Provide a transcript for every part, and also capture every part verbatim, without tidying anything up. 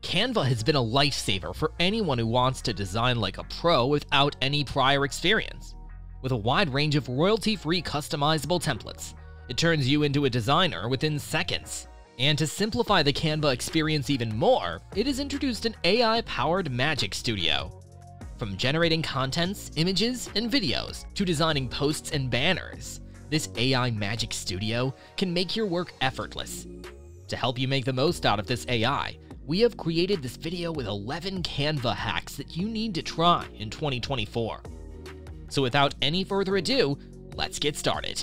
Canva has been a lifesaver for anyone who wants to design like a pro without any prior experience. With a wide range of royalty-free customizable templates, it turns you into a designer within seconds. And to simplify the Canva experience even more, it has introduced an A I-powered Magic Studio. From generating contents, images, and videos to designing posts and banners, this A I Magic Studio can make your work effortless. To help you make the most out of this A I, we have created this video with eleven Canva hacks that you need to try in twenty twenty-four. So without any further ado, let's get started.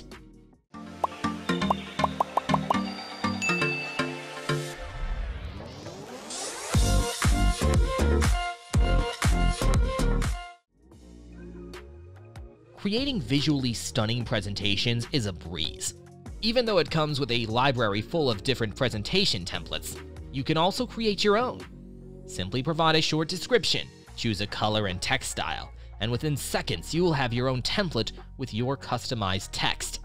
Creating visually stunning presentations is a breeze. Even though it comes with a library full of different presentation templates, you can also create your own. Simply provide a short description, choose a color and text style, and within seconds you will have your own template with your customized text.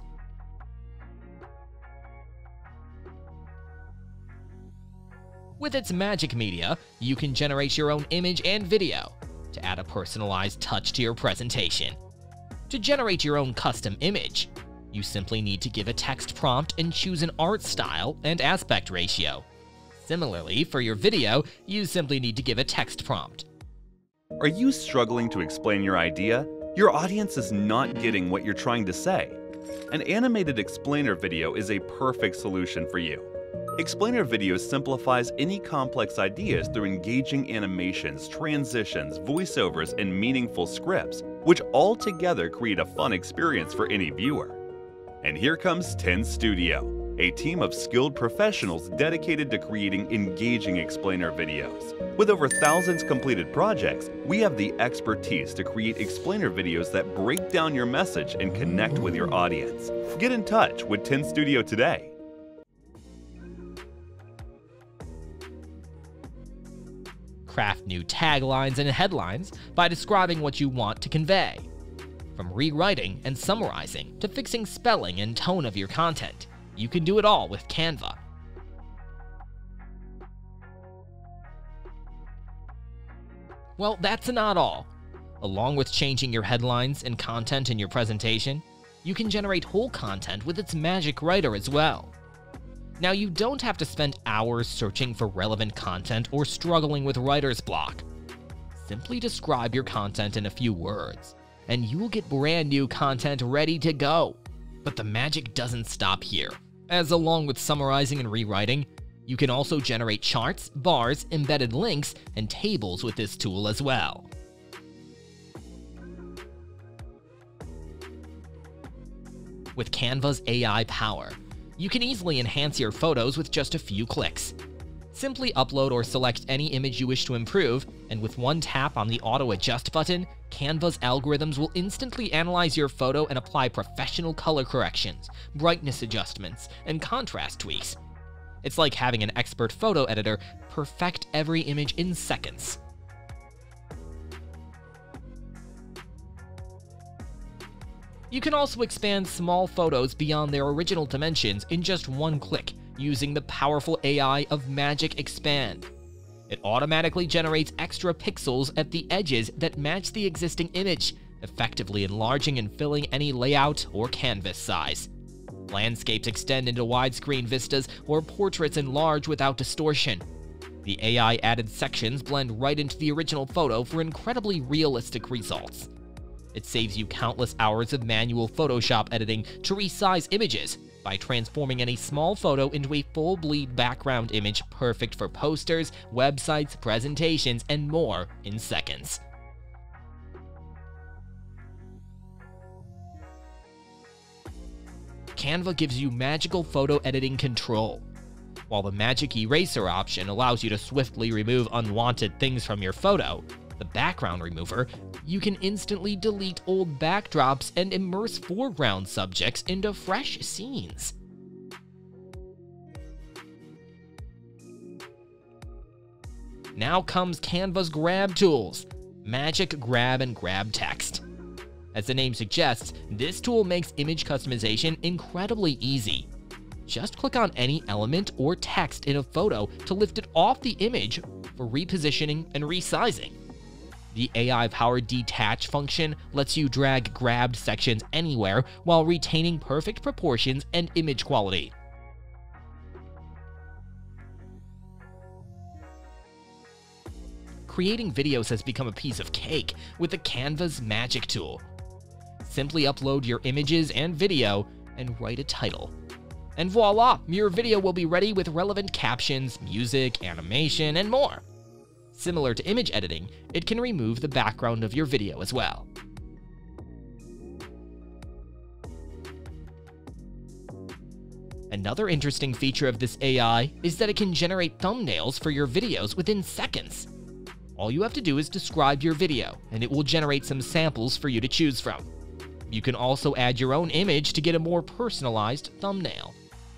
With its magic media, you can generate your own image and video to add a personalized touch to your presentation. To generate your own custom image, you simply need to give a text prompt and choose an art style and aspect ratio. Similarly, for your video, you simply need to give a text prompt. Are you struggling to explain your idea? Your audience is not getting what you're trying to say. An animated explainer video is a perfect solution for you. Explainer video simplifies any complex ideas through engaging animations, transitions, voiceovers, and meaningful scripts, which all together create a fun experience for any viewer. And here comes ten Studio, a team of skilled professionals dedicated to creating engaging explainer videos. With over thousands completed projects, we have the expertise to create explainer videos that break down your message and connect with your audience. Get in touch with ten Studio today. Craft new taglines and headlines by describing what you want to convey. From rewriting and summarizing to fixing spelling and tone of your content, you can do it all with Canva. Well, that's not all. Along with changing your headlines and content in your presentation, you can generate whole content with its Magic Writer as well. Now, you don't have to spend hours searching for relevant content or struggling with writer's block. Simply describe your content in a few words, and you will get brand new content ready to go. But the magic doesn't stop here, as along with summarizing and rewriting, you can also generate charts, bars, embedded links, and tables with this tool as well. With Canva's A I power, you can easily enhance your photos with just a few clicks. Simply upload or select any image you wish to improve, and with one tap on the Auto Adjust button, Canva's algorithms will instantly analyze your photo and apply professional color corrections, brightness adjustments, and contrast tweaks. It's like having an expert photo editor perfect every image in seconds. You can also expand small photos beyond their original dimensions in just one click using the powerful A I of Magic Expand. It automatically generates extra pixels at the edges that match the existing image, effectively enlarging and filling any layout or canvas size. Landscapes extend into widescreen vistas or portraits enlarge without distortion. The A I-added sections blend right into the original photo for incredibly realistic results. It saves you countless hours of manual Photoshop editing to resize images by transforming any small photo into a full bleed background image perfect for posters, websites, presentations, and more in seconds. Canva gives you magical photo editing control. While the Magic Eraser option allows you to swiftly remove unwanted things from your photo, the Background Remover, you can instantly delete old backdrops and immerse foreground subjects into fresh scenes. Now comes Canva's Grab tools, Magic Grab and Grab Text. As the name suggests, this tool makes image customization incredibly easy. Just click on any element or text in a photo to lift it off the image for repositioning and resizing. The A I-powered detach function lets you drag grabbed sections anywhere while retaining perfect proportions and image quality. Creating videos has become a piece of cake with the Canva's magic tool. Simply upload your images and video and write a title. And voila, your video will be ready with relevant captions, music, animation, and more. Similar to image editing, it can remove the background of your video as well. Another interesting feature of this A I is that it can generate thumbnails for your videos within seconds. All you have to do is describe your video, and it will generate some samples for you to choose from. You can also add your own image to get a more personalized thumbnail.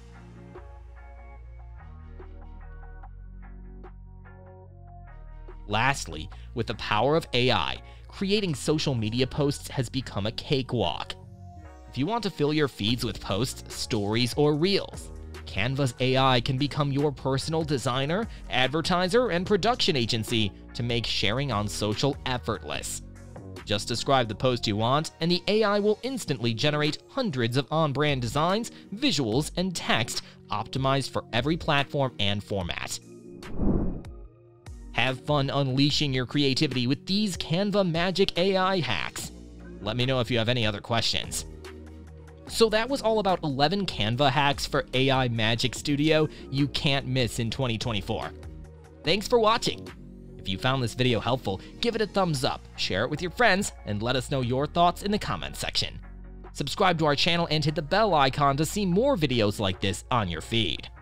Lastly, with the power of A I, creating social media posts has become a cakewalk. If you want to fill your feeds with posts, stories, or reels, Canva's A I can become your personal designer, advertiser, and production agency to make sharing on social effortless. Just describe the post you want, and the A I will instantly generate hundreds of on-brand designs, visuals, and text optimized for every platform and format. Have fun unleashing your creativity with these Canva magic A I hacks. Let me know if you have any other questions. So that was all about eleven Canva hacks for A I Magic Studio you can't miss in twenty twenty-four. Thanks for watching. If you found this video helpful, give it a thumbs up, share it with your friends, and let us know your thoughts in the comments section. Subscribe to our channel and hit the bell icon to see more videos like this on your feed.